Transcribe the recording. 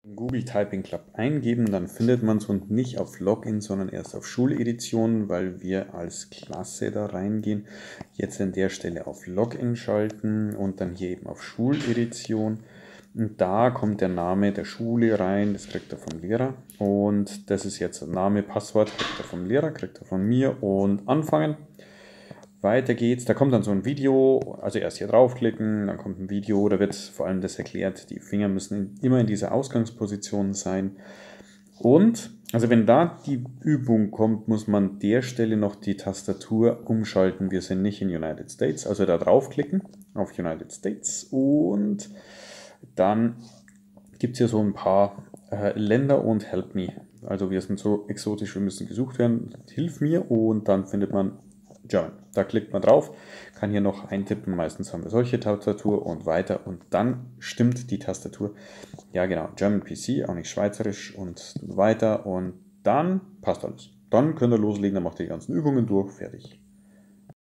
Google Typing Club eingeben, dann findet man es und nicht auf Login, sondern erst auf Schuledition, weil wir als Klasse da reingehen. Jetzt an der Stelle auf Login schalten und dann hier eben auf Schuledition. Und da kommt der Name der Schule rein, das kriegt er vom Lehrer. Und das ist jetzt Name, Passwort, kriegt er vom Lehrer, kriegt er von mir und anfangen. Weiter geht's, da kommt dann so ein Video, also erst hier draufklicken, dann kommt ein Video, da wird vor allem das erklärt, die Finger müssen immer in dieser Ausgangsposition sein. Und, also wenn da die Übung kommt, muss man an der Stelle noch die Tastatur umschalten. Wir sind nicht in United States, also da draufklicken auf United States und dann gibt es hier so ein paar Länder und Help Me. Also wir sind so exotisch, wir müssen gesucht werden, Hilf mir und dann findet man German. Da klickt man drauf, kann hier noch eintippen, meistens haben wir solche Tastatur und weiter und dann stimmt die Tastatur. Ja genau, German PC, auch nicht schweizerisch und weiter und dann passt alles. Dann könnt ihr loslegen, dann macht ihr die ganzen Übungen durch, fertig.